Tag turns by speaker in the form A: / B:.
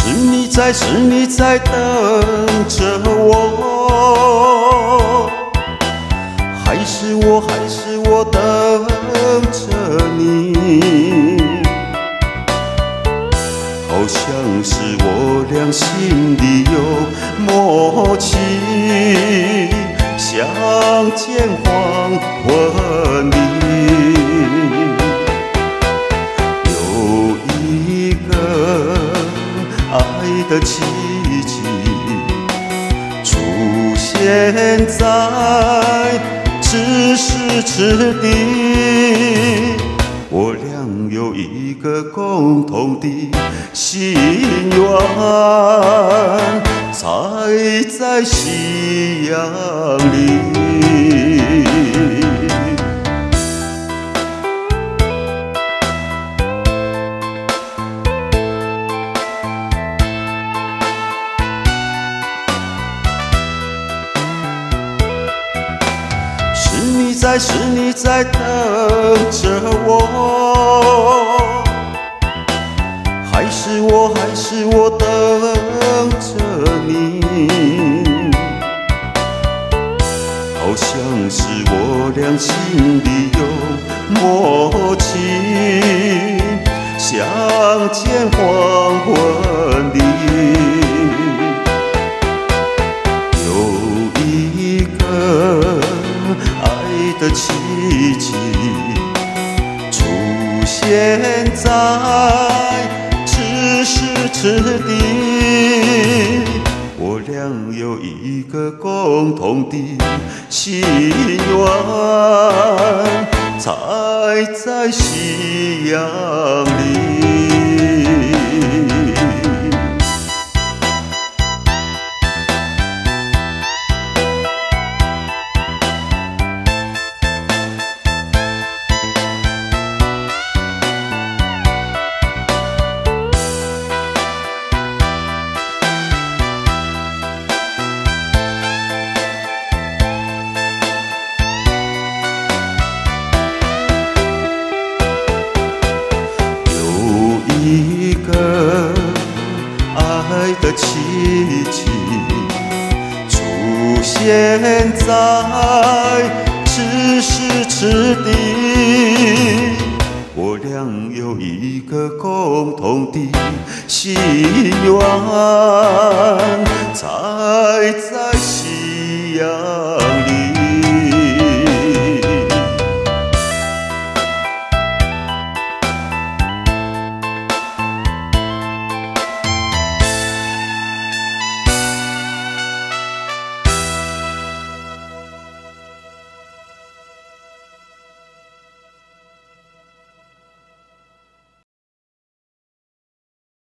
A: 是你在等着我，还是我等着你？好像是我俩心里有默契，相见黄昏里有一个爱的奇迹出现在此时此地，我俩有一个共同的心愿，踩在夕阳里。是你在等着我，还是我等着你？好像是我俩心里有默契，相见黄昏里有一个的奇迹出现在此时此地，我俩有一个共同的心愿，踩在夕阳里。一个爱的奇迹出现在此时此地，我俩有一个共同的心愿，踩在夕阳